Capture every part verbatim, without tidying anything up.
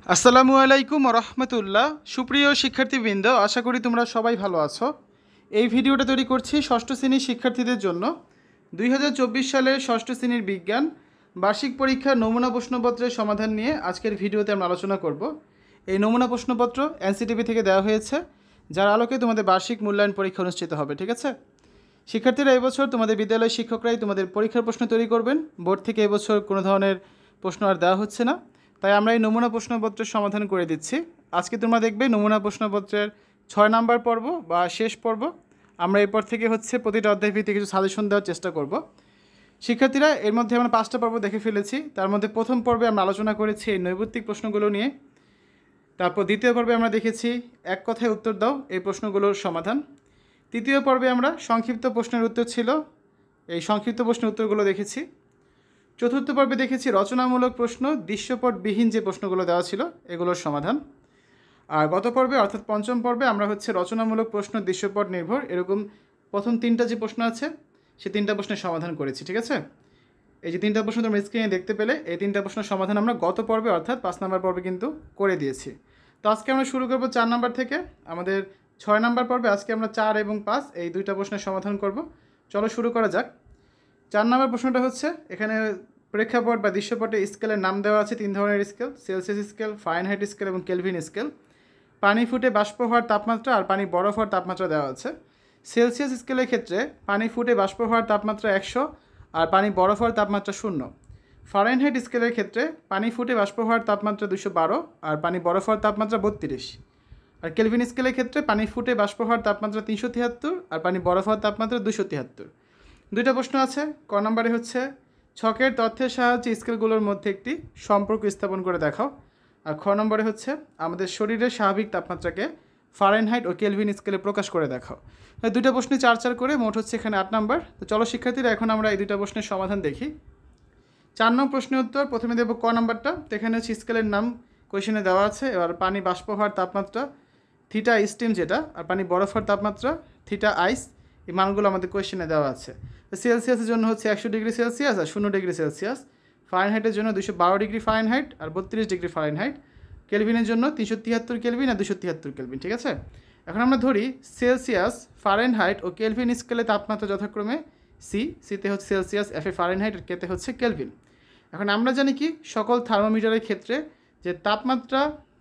আসসালামু আলাইকুম রহমতুল্লাহ। সুপ্রিয় শিক্ষার্থীবৃন্দ, আশা করি তোমরা সবাই ভালো আছো। এই ভিডিওটা তৈরি করছি ষষ্ঠ শ্রেণীর শিক্ষার্থীদের জন্য। দুই হাজার চব্বিশ সালের ষষ্ঠ শ্রেণীর বিজ্ঞান বার্ষিক পরীক্ষার নমুনা প্রশ্নপত্রের সমাধান নিয়ে আজকের ভিডিওতে আমরা আলোচনা করব। এই নমুনা প্রশ্নপত্র এনসিটিভি থেকে দেওয়া হয়েছে, যার আলোকে তোমাদের বার্ষিক মূল্যায়ন পরীক্ষা অনুষ্ঠিত হবে। ঠিক আছে শিক্ষার্থীরা, এবছর তোমাদের বিদ্যালয়ের শিক্ষকরাই তোমাদের পরীক্ষার প্রশ্ন তৈরি করবেন। বোর্ড থেকে এবছর কোনো ধরনের প্রশ্ন আর দেওয়া হচ্ছে না, তাই আমরা এই নমুনা প্রশ্নপত্রের সমাধান করে দিচ্ছি। আজকে তোমরা দেখবে নমুনা প্রশ্নপত্রের ছয় নাম্বার পর্ব বা শেষ পর্ব। আমরা এরপর থেকে হচ্ছে প্রতিটা অধ্যায় ভিত্তিক কিছু সাজেশন দেওয়ার চেষ্টা করব। শিক্ষার্থীরা, এর মধ্যে আমরা পাঁচটা পর্ব দেখে ফেলেছি। তার মধ্যে প্রথম পর্বে আমরা আলোচনা করেছি এই নৈর্ব্যক্তিক প্রশ্নগুলো নিয়ে। তারপর দ্বিতীয় পর্বে আমরা দেখেছি এক কথায় উত্তর দাও এই প্রশ্নগুলোর সমাধান। তৃতীয় পর্বে আমরা সংক্ষিপ্ত প্রশ্নের উত্তর ছিল, এই সংক্ষিপ্ত প্রশ্নের উত্তরগুলো দেখেছি। চতুর্থ পর্বে দেখেছি রচনামূলক প্রশ্ন, দৃশ্যপটবিহীন যে প্রশ্নগুলো দেওয়া ছিল এগুলোর সমাধান। আর গত পর্বে অর্থাৎ পঞ্চম পর্বে আমরা হচ্ছে রচনামূলক প্রশ্ন, দৃশ্যপট নির্ভর এরকম প্রথম তিনটা যে প্রশ্ন আছে সে তিনটা প্রশ্নের সমাধান করেছি। ঠিক আছে, এই যে তিনটা প্রশ্ন তোমরা স্ক্রিনে দেখতে পেলে, এই তিনটা প্রশ্নের সমাধান আমরা গত পর্বে অর্থাৎ পাঁচ নম্বর পর্বে কিন্তু করে দিয়েছি। তো আজকে আমরা শুরু করব চার নাম্বার থেকে। আমাদের ছয় নাম্বার পর্বে আজকে আমরা চার এবং পাঁচ এই দুইটা প্রশ্নের সমাধান করব। চলো শুরু করা যাক। চার নম্বর প্রশ্নটা হচ্ছে, এখানে প্রেক্ষাপট বা দৃশ্যপটে স্কেলের নাম দেওয়া আছে তিন ধরনের scale: Celsius scale, Fahrenheit scale এবং কেলভিন স্কেল। পানি ফুটে বাষ্প হওয়ার তাপমাত্রা আর পানি বরফ হওয়ার তাপমাত্রা দেওয়া আছে। সেলসিয়াস স্কেলের ক্ষেত্রে পানি ফুটে বাষ্প হওয়ার তাপমাত্রা একশো আর পানি বরফ হওয়ার তাপমাত্রা শূন্য। ফারেনহাইট স্কেলের ক্ষেত্রে পানি ফুটে বাষ্প হওয়ার তাপমাত্রা দুশো বারো আর পানি বরফ হওয়ার তাপমাত্রা বত্রিশ। আর কেলভিন স্কেলের ক্ষেত্রে পানি ফুটে বাষ্প হওয়ার তাপমাত্রা তিনশো তিয়াত্তর আর পানি বরফ হওয়ার তাপমাত্রা দুশো তিয়াত্তর। দুইটা প্রশ্ন আছে। ক নম্বরে হচ্ছে ছকের তথ্যের সাহায্যে স্কেলগুলোর মধ্যে একটি সম্পর্ক স্থাপন করে দেখাও। আর খ নম্বরে হচ্ছে আমাদের শরীরের স্বাভাবিক তাপমাত্রাকে ফারেনহাইট ও কেলভিন স্কেলে প্রকাশ করে দেখাও। দুইটা প্রশ্নে চার চার করে মোট হচ্ছে এখানে আট নম্বর। তো চলো শিক্ষার্থীরা, এখন আমরা এই দুইটা প্রশ্নের সমাধান দেখি। চার নম্বর প্রশ্নের উত্তর প্রথমে দেবো ক নম্বরটা। তো এখানে হচ্ছে স্কেলের নাম কোয়েশনে দেওয়া আছে। এবার পানি বাষ্প হওয়ার তাপমাত্রা থিটা স্টিম যেটা, আর পানি বরফ হওয়ার তাপমাত্রা থিটা আইস, এই মানগুলো আমাদের কোয়েশনে দেওয়া আছে। সেলসিয়াসের জন্য হচ্ছে একশো ডিগ্রি সেলসিয়াস আর শূন্য ডিগ্রি সেলসিয়াস। ফারেনহাইটের জন্য দুশো বারো ডিগ্রি ফারেনহাইট আর বত্রিশ ডিগ্রি ফারেনহাইট। কেলভিনের জন্য তিনশো তিয়াত্তর কেলভিন আর দুশো তিয়াত্তর কেলভিন। ঠিক আছে, এখন আমরা ধরি সেলসিয়াস, ফারেনহাইট ও কেলভিন স্কেলে তাপমাত্রা যথাক্রমে সি, সিতে হচ্ছে সেলসিয়াস, এফে ফারেনহাইট আর কেতে হচ্ছে কেলভিন। এখন আমরা জানি কি সকল থার্মোমিটারের ক্ষেত্রে যে তাপমাত্রা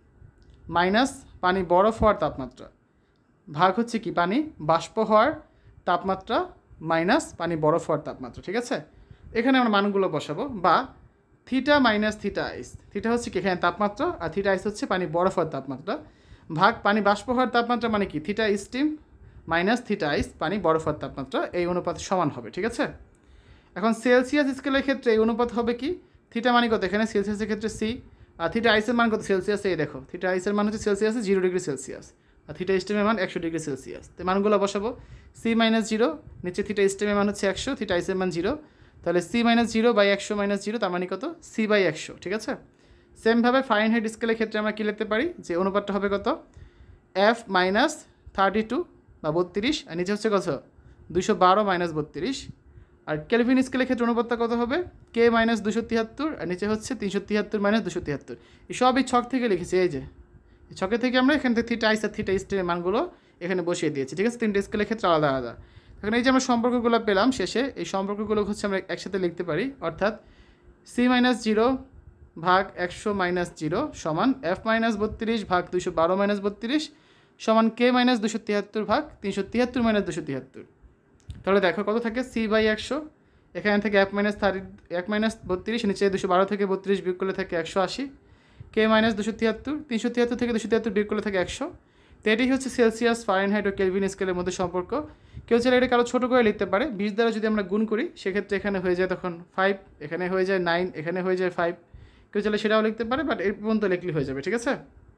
মাইনাস পানি বরফ হওয়ার তাপমাত্রা ভাগ হচ্ছে কি পানি বাষ্প হওয়ার তাপমাত্রা মাইনাস পানি বরফ হওয়ার তাপমাত্রা। ঠিক আছে, এখানে আমরা মানগুলো বসাবো। বা theta minus theta ice, theta হচ্ছে কি এখানে তাপমাত্রা আর থিটা আইস হচ্ছে পানি বরফ হওয়ার তাপমাত্রা, ভাগ পানি বাষ্প হওয়ার তাপমাত্রা মানে কি theta steam minus theta ice পানি বরফ হওয়ার তাপমাত্রা, এই অনুপাত সমান হবে। ঠিক আছে, এখন সেলসিয়াস স্কেলের ক্ষেত্রে এই অনুপাত হবে কি থিটা মানে কত এখানে সেলসিয়াসের ক্ষেত্রে সি, আর থিটা আইসের মান কত সেলসিয়াসে, এই দেখো থিটা আইসের মান হচ্ছে সেলসিয়াসে জিরো ডিগ্রি সেলসিয়াস আর থিটা স্টিমের মান একশো ডিগ্রি সেলসিয়াস। তো মানগুলো বসাবো। সি মাইনাস জিরো, নিচে থিটা স্টিমের মান হচ্ছে একশো, থিটা আইসের মান জিরো, তাহলে সি মাইনাস জিরো বাই একশো মাইনাস জিরো তার মানে কত সি বাই একশো। ঠিক আছে, সেমভাবে ফারেনহাইট স্কেলের ক্ষেত্রে আমরা কী লিখতে পারি যে অনুপাতটা হবে কত এফ মাইনাস থার্টি টু বা বত্রিশ আর নিচে হচ্ছে কত দুশো বারো মাইনাস বত্রিশ। আর কেলভিন স্কেলের ক্ষেত্রে অনুপাতটা কত হবে কে মাইনাস দুশো তিয়াত্তর আর নিচে হচ্ছে তিনশো তিয়াত্তর মাইনাস দুশো তিয়াত্তর। এই সব এই ছক থেকে লিখেছি, এই যে এই ছকে থেকে আমরা এখান থেকে থিটা আইস আর থিটা স্টিমের মানগুলো এখানে বসিয়ে দিয়েছি। ঠিক আছে, তিনটে স্কেলের ক্ষেত্রে আলাদা আলাদা। এখন এই যে আমরা সম্পর্কগুলো পেলাম শেষে, এই সম্পর্কগুলো হচ্ছে আমরা একসাথে লিখতে পারি, অর্থাৎ সি মাইনাস জিরো ভাগ একশো মাইনাস জিরো সমান এফ মাইনাস বত্রিশ ভাগ দুশো বারো মাইনাস বত্রিশ সমান কে মাইনাস দুশো তিয়াত্তর ভাগ তিনশো তিয়াত্তর মাইনাস দুশো তিয়াত্তর। তাহলে দেখো কত থাকে সি বাই একশো, এখানে থেকে এক মাইনাস থার্টি এক মাইনাস বত্রিশ, নিচে দুশো বারো থেকে বত্রিশ বিয়োগ করলে থাকে একশো আশি, কে মাইনাস দুশো তিয়াত্তর, তিনশো তিয়াত্তর থেকে দুশো তিয়াত্তর বিয়োগ করলে থাকে একশো। তো এটাই হচ্ছে সেলসিয়াস, ফারেনহাইট ও কেলভিন স্কেলের মধ্যে সম্পর্ক। কেউ চাইলে এটা কারো ছোটো করে লিখতে পারে, বিশ দ্বারা যদি আমরা গুণ করি সেক্ষেত্রে এখানে হয়ে যায় তখন ফাইভ, এখানে হয়ে যায় নাইন, এখানে হয়ে যায় ফাইভ। কেউ চাইলে সেটাও লিখতে পারে, বাট এই পর্যন্ত লিখলে হয়ে যাবে। ঠিক আছে,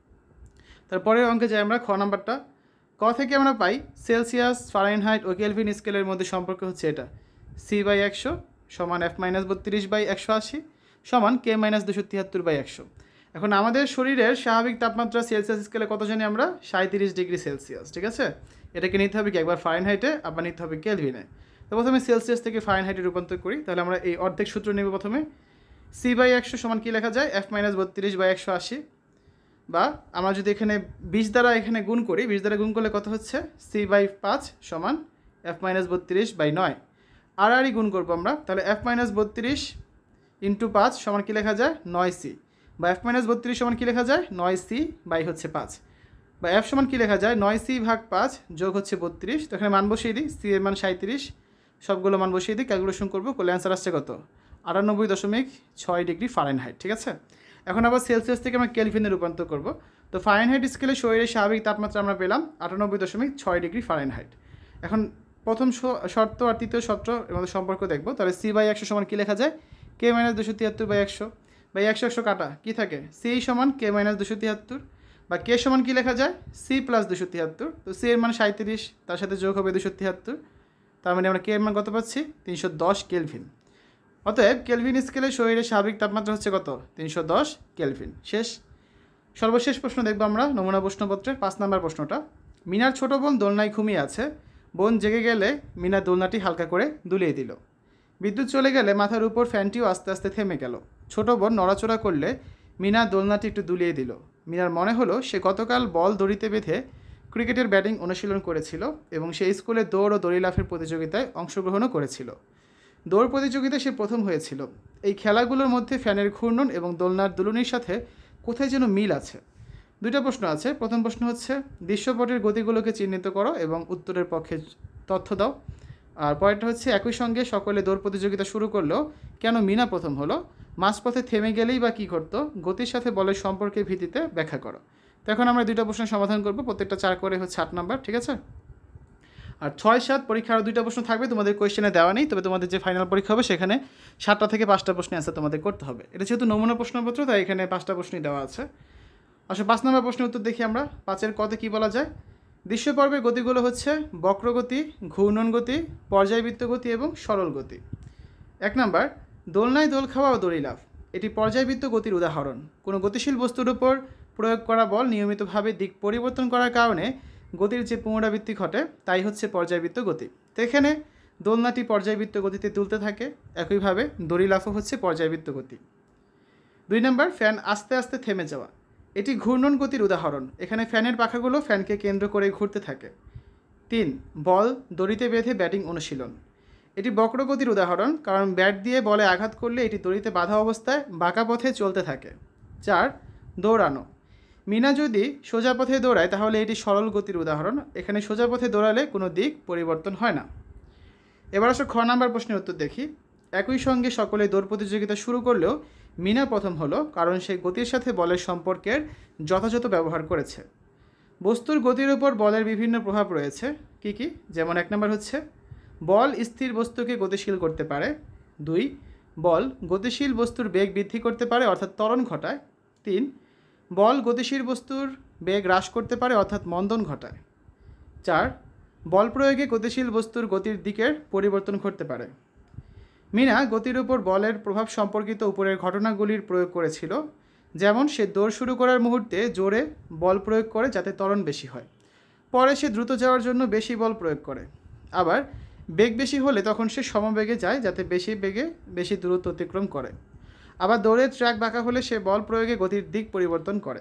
তারপরের অঙ্কে যাই আমরা খ নাম্বারটা। ক থেকে আমরা পাই সেলসিয়াস, ফারেনহাইট ও কেলভিন স্কেলের মধ্যে সম্পর্ক হচ্ছে এটা সি বাই একশো সমান এফ মাইনাস বত্রিশ বাই একশো আশি সমান কে মাইনাস দুশো তিয়াত্তর বাই একশো। এখন আমাদের শরীরের স্বাভাবিক তাপমাত্রা সেলসিয়াস স্কেলে কত জানি আমরা সাঁত্রিশ ডিগ্রি সেলসিয়াস। ঠিক আছে, এটাকে নিতে হবে কি একবার ফারেনহাইটে আবার নিতে হবে কেলভিনে। তো প্রথমে সেলসিয়াস থেকে ফারেনহাইটে রূপান্তর করি, তাহলে আমরা এই অর্ধেক সূত্র নেব। প্রথমে সি বাই একশো সমান কী লেখা যায় এফ মাইনাস বত্রিশ বাই একশো আশি বা আমরা যদি এখানে বিশ দ্বারা এখানে গুণ করি, বিশ দ্বারা গুণ করলে কত হচ্ছে, সি বাই পাঁচ সমান এফ মাইনাস বত্রিশ বাই নয়। আর আরই গুণ করবো আমরা, তাহলে এফ মাইনাস বত্রিশ ইন্টু পাঁচ সমান কী লেখা যায়, নয় সি, বা এফ মাইনাস বত্রিশ সমান কী লেখা যায়, নয় সি বাই হচ্ছে পাঁচ, বা এফ সমান কী লেখা যায়, নয় সি ভাগ পাঁচ যোগ হচ্ছে বত্রিশ। তো এখানে মান বসিয়ে দিই, সি এর মান সাঁত্রিশ, সবগুলো মান বসিয়ে দিই, ক্যালকুলেশন করবো, করলে অ্যান্সার আসছে কত, আটানব্বই দশমিক ছয় ডিগ্রি ফারেনহাইট। ঠিক আছে, এখন আবার সেলসিয়াস থেকে আমরা কেলভিনে রূপান্তর করব। তো ফারেনহাইট স্কেলে শরীরের স্বাভাবিক তাপমাত্রা আমরা পেলাম আটানব্বই দশমিক ছয় ডিগ্রি ফারেনহাইট। এখন প্রথম শর্ত আর তৃতীয় শর্ত এর মধ্যে সম্পর্ক দেখবো। তাহলে সি বাই একশো সমান কী লেখা যায়, কে মাইনাস দুশো তিয়াত্তর বাই একশো, বাই একশো একশো কাটা কী থাকে, সি সমান কে মাইনাস দুশো তিয়াত্তর, বা কে সমান কী লেখা যায়, সি প্লাস দুশো তিয়াত্তর। তো সি এর মান সাঁত্রিশ, তার সাথে যোগ হবে দুশো তিয়াত্তর, তার মানে আমরা কে এর মান কত পাচ্ছি, তিনশো দশ কেলভিন। অতএব কেলভিন স্কেলে শরীরের স্বাভাবিক তাপমাত্রা হচ্ছে কত, তিনশো দশ কেলভিন। শেষ, সর্বশেষ প্রশ্ন দেখবো আমরা নমুনা প্রশ্নপত্রের পাঁচ নম্বর প্রশ্নটা। মিনার ছোট বোন দোলনায় ঘুমিয়ে আছে, বোন জেগে গেলে মিনা দোলনাটি হালকা করে দুলিয়ে দিল। বিদ্যুৎ চলে গেলে মাথার উপর ফ্যানটিও আস্তে আস্তে থেমে গেল। ছোট বোন নড়াচড়া করলে মিনা দোলনাটি একটু দুলিয়ে দিল। মিনার মনে হলো সে গতকাল বল দড়িতে বেঁধে ক্রিকেটের ব্যাটিং অনুশীলন করেছিল এবং সে স্কুলে দৌড় ও দড়ি লাফের প্রতিযোগিতায় অংশগ্রহণও করেছিল। দৌড় প্রতিযোগিতায় সে প্রথম হয়েছিল। এই খেলাগুলোর মধ্যে ফ্যানের ঘূর্ণন এবং দোলনার দুলুনির সাথে কোথায় যেন মিল আছে। দুইটা প্রশ্ন আছে। প্রথম প্রশ্ন হচ্ছে দৃশ্যপটের গতিগুলোকে চিহ্নিত করো এবং উত্তরের পক্ষে তথ্য দাও। আর পরেরটা হচ্ছে একই সঙ্গে সকলে দৌড় প্রতিযোগিতা শুরু করলেও কেন মিনা প্রথম হলো, মাঝপথে থেমে গেলেই বা কী করতো, গতির সাথে বলের সম্পর্কের ভিত্তিতে ব্যাখ্যা করো। তো এখন আমরা দুইটা প্রশ্নের সমাধান করব, প্রত্যেকটা চার করে হচ্ছে আট নাম্বার। ঠিক আছে, আর ছয় সাত পরীক্ষা আরও দুইটা প্রশ্ন থাকবে, তোমাদের কোয়েশ্চেনে দেওয়া নেই, তবে তোমাদের যে ফাইনাল পরীক্ষা হবে সেখানে সাতটা থেকে পাঁচটা প্রশ্নের অ্যান্সার তোমাদের করতে হবে। এটা যেহেতু নমুনা প্রশ্নপত্র তাই এখানে পাঁচটা প্রশ্নই দেওয়া আছে। আসলে পাঁচ নম্বর প্রশ্নের উত্তর দেখি আমরা। পাঁচের কতে কী বলা যায়, দৃশ্যপর্বের গতিগুলো হচ্ছে বক্রগতি, ঘূর্ণন গতি, পর্যায়বৃত্ত গতি এবং সরল গতি। এক নাম্বার, দোলনায় দোল খাওয়া ও দড়ি লাফ, এটি পর্যায়বৃত্ত গতির উদাহরণ। কোনো গতিশীল বস্তুর উপর প্রয়োগ করা বল নিয়মিতভাবে দিক পরিবর্তন করার কারণে গতির যে পুনরাবৃত্তি ঘটে তাই হচ্ছে পর্যায়বৃত্ত গতি। তো এখানে দোলনাটি পর্যায়বৃত্ত গতিতে দুলতে থাকে, একইভাবে দড়ি লাফও হচ্ছে পর্যায়বৃত্ত গতি। দুই নম্বর, ফ্যান আস্তে আস্তে থেমে যাওয়া, এটি ঘূর্ণন গতির উদাহরণ। এখানে ফ্যানের পাখাগুলো ফ্যানকে কেন্দ্র করে ঘুরতে থাকে। তিন, বল দড়িতে বেঁধে ব্যাটিং অনুশীলন, এটি বক্রগতির উদাহরণ, কারণ ব্যাট দিয়ে বলে আঘাত করলে এটি দড়িতে বাঁধা অবস্থায় বাঁকা পথে চলতে থাকে। চার, দৌড়ানো, মিনা যদি সোজা পথে দৌড়ায় তাহলে এটি সরল গতির উদাহরণ। এখানে সোজা পথে দৌড়ালে কোনো দিক পরিবর্তন হয় না। এবার আসলে খ নাম্বার প্রশ্নের উত্তর দেখি। একই সঙ্গে সকলে দৌড় প্রতিযোগিতা শুরু করলেও মিনা প্রথম হলো কারণ সে গতির সাথে বলের সম্পর্কের যথাযথ ব্যবহার করেছে। বস্তুর গতির উপর বলের বিভিন্ন প্রভাব রয়েছে, কি কি, যেমন এক নম্বর হচ্ছে বল স্থির বস্তুকে গতিশীল করতে পারে। দুই, বল গতিশীল বস্তুর বেগ বৃদ্ধি করতে পারে অর্থাৎ ত্বরণ ঘটায়। তিন, বল গতিশীল বস্তুর বেগ হ্রাস করতে পারে অর্থাৎ মন্দন ঘটায়। চার, বল প্রয়োগে গতিশীল বস্তুর গতির দিকের পরিবর্তন ঘটতে পারে। মিনা গতির উপর বলের প্রভাব সম্পর্কিত উপরের ঘটনাগুলির প্রয়োগ করেছিল, যেমন সে দৌড় শুরু করার মুহূর্তে জোরে বল প্রয়োগ করে যাতে ত্বরণ বেশি হয়, পরে সে দ্রুত যাওয়ার জন্য বেশি বল প্রয়োগ করে, আবার বেগ বেশি হলে তখন সে সমবেগে যায় যাতে বেশি বেগে বেশি দূরত্ব অতিক্রম করে, আবার দৌড়ের ট্র্যাক বাঁকা হলে সে বল প্রয়োগে গতির দিক পরিবর্তন করে।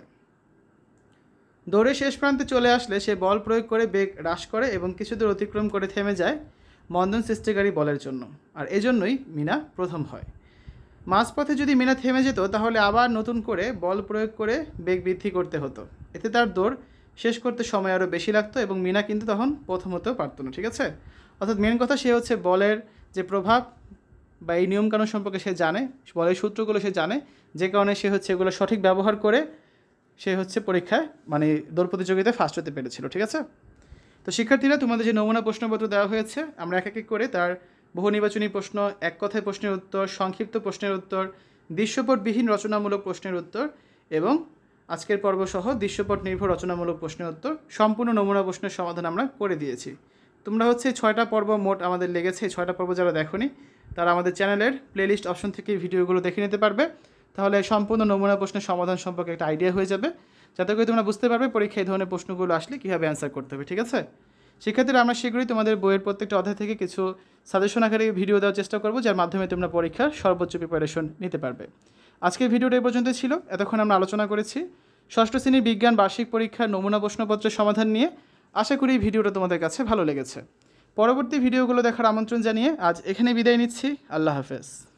দৌড়ে শেষ প্রান্তে চলে আসলে সে বল প্রয়োগ করে বেগ হ্রাস করে এবং কিছু দূর অতিক্রম করে থেমে যায় মন্দন সৃষ্টিকারী বলের জন্য, আর এজন্যই মিনা প্রথম হয়। মাঝপথে যদি মিনা থেমে যেত তাহলে আবার নতুন করে বল প্রয়োগ করে বেগ বৃদ্ধি করতে হতো, এতে তার দৌড় শেষ করতে সময় আরও বেশি লাগতো এবং মিনা কিন্তু তখন প্রথম হতেও পারতো না। ঠিক আছে, অর্থাৎ মেন কথা সে হচ্ছে বলের যে প্রভাব বা এই নিয়মকানুন সম্পর্কে সে জানে, বলের সূত্রগুলো সে জানে, যে কারণে সে হচ্ছে এগুলো সঠিক ব্যবহার করে সে হচ্ছে পরীক্ষায় মানে দৌড় প্রতিযোগিতায় ফার্স্ট হতে পেরেছিল। ঠিক আছে, তো শিক্ষার্থীরা তোমাদের যে নমুনা প্রশ্নপত্র দেওয়া হয়েছে আমরা এক এক করে তার বহু নির্বাচনী প্রশ্ন, এক কথায় প্রশ্নের উত্তর, সংক্ষিপ্ত প্রশ্নের উত্তর, দৃশ্যপটবিহীন রচনামূলক প্রশ্নের উত্তর এবং আজকের পর্বসহ দৃশ্যপট নির্ভর রচনামূলক প্রশ্নের উত্তর সম্পূর্ণ নমুনা প্রশ্নের সমাধান আমরা করে দিয়েছি। তোমরা হচ্ছে ছয়টা পর্ব মোট আমাদের লেগেছে, ছয়টা পর্ব যারা দেখোনি তারা আমাদের চ্যানেলের প্লেলিস্ট অপশন থেকে ভিডিওগুলো দেখে নিতে পারবে, তাহলে সম্পূর্ণ নমুনা প্রশ্নের সমাধান সম্পর্কে একটা আইডিয়া হয়ে যাবে, যাতে করে তোমরা বুঝতে পারবে পরীক্ষায় এই ধরনের প্রশ্নগুলো আসলে কীভাবে অ্যান্সার করতে হবে। ঠিক আছে, শিক্ষার্থীরা আমরা শীঘ্রই তোমাদের বইয়ের প্রত্যেকটা অধ্যায় থেকে কিছু সাজেশন আকারে ভিডিও দেওয়ার চেষ্টা করবো, যার মাধ্যমে তোমরা পরীক্ষার সর্বোচ্চ প্রিপারেশন নিতে পারবে। আজকের ভিডিওটা এই পর্যন্ত ছিল। এতক্ষণ আমরা আলোচনা করেছি ষষ্ঠ শ্রেণীর বিজ্ঞান বার্ষিক পরীক্ষার নমুনা প্রশ্নপত্রের সমাধান নিয়ে। আশা করি এই ভিডিওটা তোমাদের কাছে ভালো লেগেছে। পরবর্তী ভিডিওগুলো দেখার আমন্ত্রণ জানিয়ে আজ এখানে বিদায় নিচ্ছি। আল্লাহ হাফেজ।